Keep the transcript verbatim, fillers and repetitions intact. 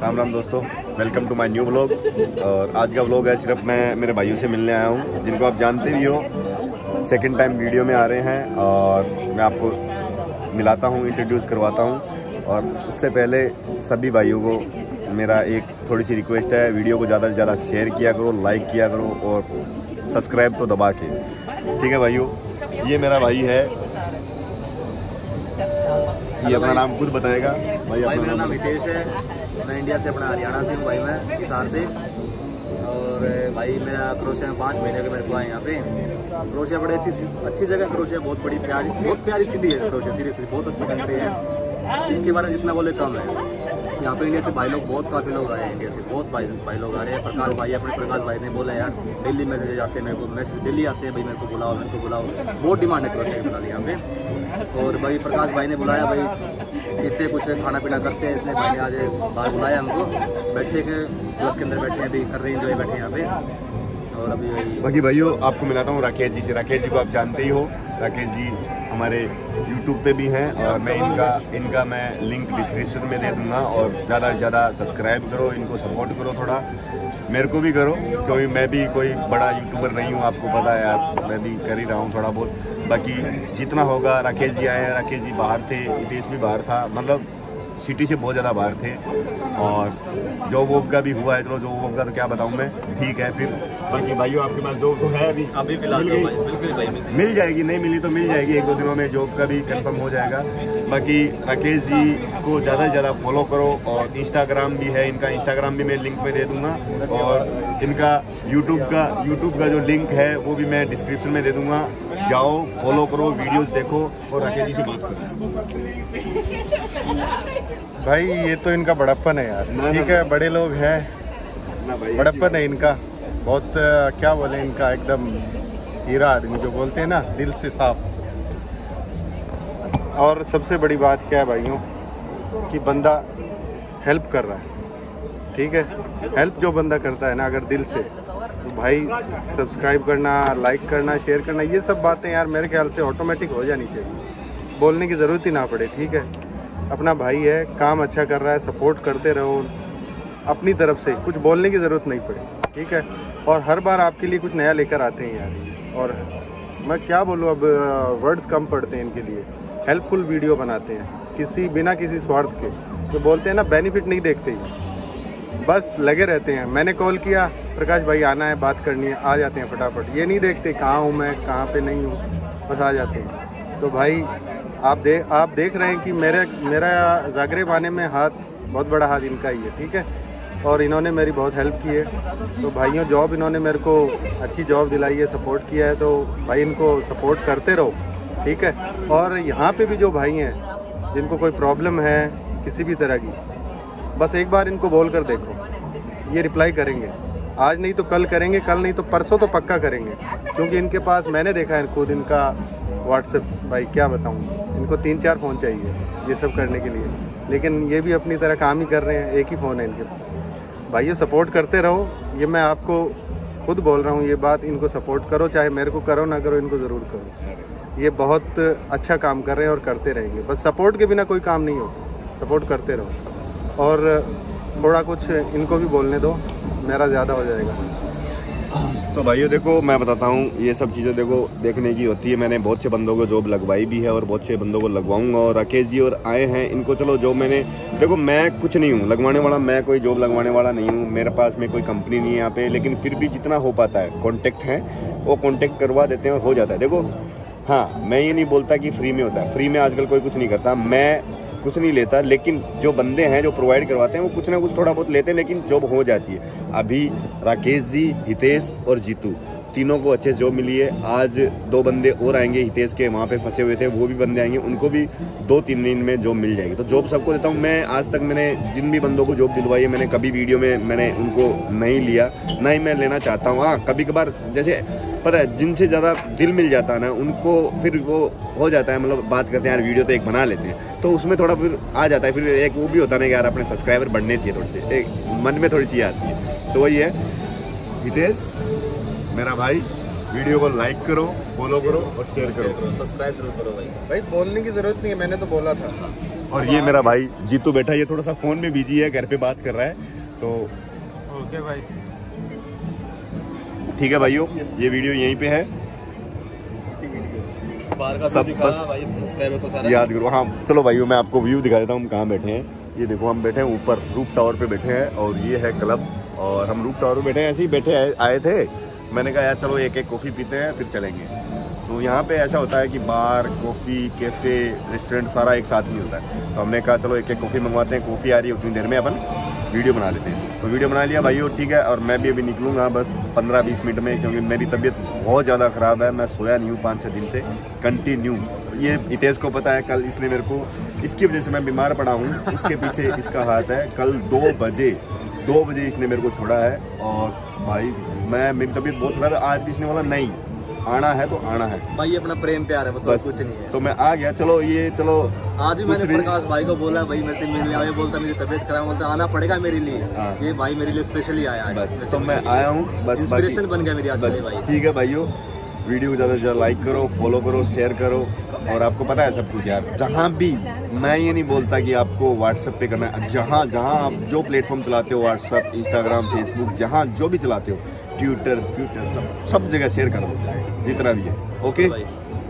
राम राम दोस्तों, welcome to my new vlog. और आज का व्लॉग है सिर्फ मैं मेरे भाइयों से मिलने आया हूँ, जिनको आप जानते भी हो। सेकंड टाइम वीडियो में आ रहे हैं और मैं आपको मिलाता हूँ, इंट्रोड्यूस करवाता हूँ। और उससे पहले सभी भाइयों को मेरा एक थोड़ी सी रिक्वेस्ट है, वीडियो को ज़्यादा से ज़्यादा शेयर किया करो, लाइक किया करो और सब्सक्राइब तो दबा के। ठीक है भाइयों, ये मेरा भाई है, ये अपना नाम खुद बताएगा। भाई, भाई मेरा नाम हितेश है, मैं इंडिया से अपना हरियाणा से हूँ भाई, मैं हिसार से। और भाई मेरा क्रोशिया में पाँच महीने के मेरे को आए यहाँ पे। क्रोशिया बड़ी अच्छी अच्छी जगह, क्रोशिया बहुत बड़ी प्यारी बहुत प्यारी सिटी है क्रोशिया, सीरियसली बहुत अच्छी कंट्री है। इसके बारे में जितना बोले कम है। यहाँ पे इंडिया से भाई लोग बहुत काफ़ी लोग आ रहे हैं, इंडिया से बहुत भाई भाई लोग आ रहे हैं। प्रकाश भाई अपने प्रकाश भाई ने बोला यार डेली मैसेज आते हैं मेरे को, मैसेज डेली आते हैं भाई मेरे को बुलाओ मेरे को बुलाओ, बहुत डिमांड है क्रोशिया की फिलहाल यहाँ पे। और भाई प्रकाश भाई ने बुलाया, भाई कितने कुछ खाना पीना करते हैं, इसलिए भाई ने आज बाहर बुलाया हमको। बैठे के क्लब के अंदर बैठे हैं, अभी कर रहे हैं एंजॉय, बैठे यहाँ पे। और अभी बाकी भाइयों आपको मिलाता हूँ राकेश जी से। राकेश जी को आप जानते ही हो, राकेश जी हमारे यूट्यूब पे भी हैं और मैं इनका इनका मैं लिंक डिस्क्रिप्शन में दे दूंगा। और ज़्यादा से ज़्यादा सब्सक्राइब करो, इनको सपोर्ट करो, थोड़ा मेरे को भी करो, क्योंकि मैं भी कोई बड़ा यूट्यूबर नहीं हूँ, आपको पता है यार, मैं भी कर ही रहा हूँ थोड़ा बहुत। बाकी जितना होगा, राकेश जी आए हैं, राकेश जी बाहर थे, हितेश भी बाहर था, मतलब सिटी से बहुत ज़्यादा बाहर थे। और जॉब वॉब का भी हुआ है, चलो जॉब वॉब का तो क्या बताऊँ मैं, ठीक है। फिर बाकी भाइयों आपके पास जॉब तो है अभी अभी फिलहाल बिल्कुल भाई मिल जाएगी, नहीं मिली तो मिल जाएगी, एक दो दिनों में जॉब का भी कंफर्म हो जाएगा। बाकी राकेश जी को ज़्यादा से ज़्यादा फॉलो करो। और इंस्टाग्राम भी है इनका, इंस्टाग्राम भी मैं लिंक में दे दूँगा। और इनका यूट्यूब का यूट्यूब का जो लिंक है वो भी मैं डिस्क्रिप्शन में दे दूँगा, जाओ फॉलो करो, वीडियोस देखो और राकेश जी से बात करो। भाई ये तो इनका बड़प्पन है यार, ठीक है, बड़े लोग हैं, बड़प्पन है इनका बहुत, क्या बोले, इनका एकदम हीरा आदमी जो बोलते हैं ना, दिल से साफ। और सबसे बड़ी बात क्या है भाइयों, कि बंदा हेल्प कर रहा है, ठीक है। हेल्प जो बंदा करता है ना अगर दिल से, तो भाई सब्सक्राइब करना, लाइक करना, शेयर करना, ये सब बातें यार मेरे ख्याल से ऑटोमेटिक हो जानी चाहिए, बोलने की ज़रूरत ही ना पड़े, ठीक है। अपना भाई है, काम अच्छा कर रहा है, सपोर्ट करते रहो अपनी तरफ से, कुछ बोलने की ज़रूरत नहीं पड़े, ठीक है। और हर बार आपके लिए कुछ नया लेकर आते हैं यार, और मैं क्या बोलूँ, अब वर्ड्स कम पड़ते हैं इनके लिए। हेल्पफुल वीडियो बनाते हैं, किसी बिना किसी स्वार्थ के, जो बोलते हैं ना बेनिफिट नहीं देखते ही, बस लगे रहते हैं। मैंने कॉल किया, प्रकाश भाई आना है, बात करनी है, आ जाते हैं फटाफट, ये नहीं देखते कहाँ हूँ मैं, कहाँ पे नहीं हूँ, बस आ जाते हैं। तो भाई आप दे आप देख रहे हैं कि मेरे मेरा जागरेब आने में हाथ, बहुत बड़ा हाथ इनका ही है, ठीक है। और इन्होंने मेरी बहुत हेल्प की है। तो भाइयों जॉब इन्होंने मेरे को अच्छी जॉब दिलाई है, सपोर्ट किया है, तो भाई इनको सपोर्ट करते रहो, ठीक है। और यहाँ पे भी जो भाई हैं जिनको कोई प्रॉब्लम है किसी भी तरह की, बस एक बार इनको बोल कर देखो, ये रिप्लाई करेंगे। आज नहीं तो कल करेंगे, कल नहीं तो परसों तो पक्का करेंगे, क्योंकि इनके पास मैंने देखा है खुद, इनका व्हाट्सएप, भाई क्या बताऊँ, इनको तीन चार फ़ोन चाहिए ये सब करने के लिए, लेकिन ये भी अपनी तरह काम ही कर रहे हैं, एक ही फ़ोन है इनके पास। भाई ये सपोर्ट करते रहो, ये मैं आपको खुद बोल रहा हूँ ये बात, इनको सपोर्ट करो, चाहे मेरे को करो ना करो, इनको ज़रूर करो। ये बहुत अच्छा काम कर रहे हैं और करते रहेंगे, बस सपोर्ट के बिना कोई काम नहीं होता, सपोर्ट करते रहो। और थोड़ा कुछ इनको भी बोलने दो, मेरा ज़्यादा हो जाएगा। तो भाइयों देखो, मैं बताता हूँ, ये सब चीज़ें देखो देखने की होती है। मैंने बहुत से बंदों को जॉब लगवाई भी है और बहुत से बंदों को लगवाऊंगा। और राकेश जी और आए हैं, इनको चलो जॉब मैंने, देखो मैं कुछ नहीं हूँ लगवाने वाला, मैं कोई जॉब लगवाने वाला नहीं हूँ, मेरे पास में कोई कंपनी नहीं है यहाँ पे, लेकिन फिर भी जितना हो पाता है, कॉन्टेक्ट है वो कॉन्टेक्ट करवा देते हैं और हो जाता है। देखो हाँ, मैं ये नहीं बोलता कि फ्री में होता है, फ्री में आजकल कोई कुछ नहीं करता, मैं कुछ नहीं लेता, लेकिन जो बंदे हैं जो प्रोवाइड करवाते हैं वो कुछ ना कुछ थोड़ा बहुत लेते हैं, लेकिन जॉब हो जाती है। अभी राकेश जी, हितेश और जीतू, तीनों को अच्छे से जॉब मिली है। आज दो बंदे और आएंगे, हितेश के वहाँ पे फंसे हुए थे, वो भी बंदे आएंगे, उनको भी दो तीन दिन में जॉब मिल जाएगी। तो जॉब सबको देता हूँ मैं। आज तक मैंने जिन भी बंदों को जॉब दिलवाई है, मैंने कभी वीडियो में मैंने उनको नहीं लिया, ना ही मैं लेना चाहता हूँ। हाँ, कभी कभार जैसे पता है, जिनसे ज़्यादा दिल मिल जाता है ना, उनको फिर वो हो जाता है, मतलब बात करते हैं यार वीडियो तो एक बना लेते हैं, तो उसमें थोड़ा फिर आ जाता है, फिर एक वो भी होता है ना कि यार अपने सब्सक्राइबर बढ़ने चाहिए, थोड़ी सी एक मन में थोड़ी सी आती है। तो वही है, हितेश मेरा भाई, वीडियो को लाइक करो, फॉलो करो और शेयर करो, सब्सक्राइब जरूर करो भाई। भाई बोलने की ज़रूरत नहीं है, मैंने तो बोला था। और ये मेरा भाई जीतू बैठा, ये थोड़ा सा फोन में बिजी है, घर पे बात कर रहा है। तो ओके भाई, ठीक है भाइयों, ये वीडियो यहीं पे है। बाहर का सब बस भाई सब्सक्राइबर को सारा याद करो। हाँ चलो भाइयों, मैं आपको व्यू दिखा देता हूँ हम कहाँ बैठे हैं। ये देखो हम बैठे हैं ऊपर रूफ टावर पे बैठे हैं, और ये है क्लब, और हम रूफ टावर पे बैठे हैं। ऐसे ही बैठे आए, आए थे, मैंने कहा यार चलो एक एक कॉफ़ी पीते हैं फिर चलेंगे। तो यहाँ पे ऐसा होता है कि बार, कॉफ़ी, कैफ़े, रेस्टोरेंट सारा एक साथ ही होता है। तो हमने कहा चलो एक एक कॉफ़ी मंगवाते हैं, कॉफ़ी आ रही है उतनी देर में अपन वीडियो बना लेते हैं। तो वीडियो बना लिया भाइयों, ठीक है। और मैं भी अभी निकलूँगा बस पंद्रह बीस मिनट में, क्योंकि मेरी तबीयत बहुत ज़्यादा ख़राब है। मैं सोया नहीं हूँ पाँच छः दिन से कंटिन्यू। ये हितेश को पता है, कल इसने मेरे को, इसकी वजह से मैं बीमार पड़ा हूँ, उसके पीछे इसका हाथ है। कल दो बजे दो बजे इसने मेरे को छोड़ा है, और भाई मैं, मेरी तबीयत बहुत ख़राब है। आज भी इसने बोला नहीं आना है तो आना है भाई, ये अपना प्रेम प्यार है बस, और कुछ नहीं है। तो मैं आ गया। चलो ये चलो, आज भी मैंने प्रकाश भाई को बोला भाई मेरे से मिलने आए, बोलता मेरी तबीयत खराब, बोलता आना पड़ेगा मेरे लिए। हाँ। ये भाई मेरे लिए स्पेशली आया है, बस तो मैं आया हूँ, बस इंस्पिरेशन बन गया मेरी आज बस भाई। ठीक है भाइयों, वीडियो को ज़्यादा से ज़्यादा लाइक करो, फॉलो करो, शेयर करो। और आपको पता है सब कुछ यार, जहाँ भी, मैं ये नहीं बोलता कि आपको व्हाट्सएप पे करना है, जहाँ जहाँ आप जो प्लेटफॉर्म चलाते हो, व्हाट्सएप, इंस्टाग्राम, फेसबुक, जहाँ जो भी चलाते हो, ट्विटर ट्विटर सब सब जगह शेयर कर दो जितना भी है। ओके।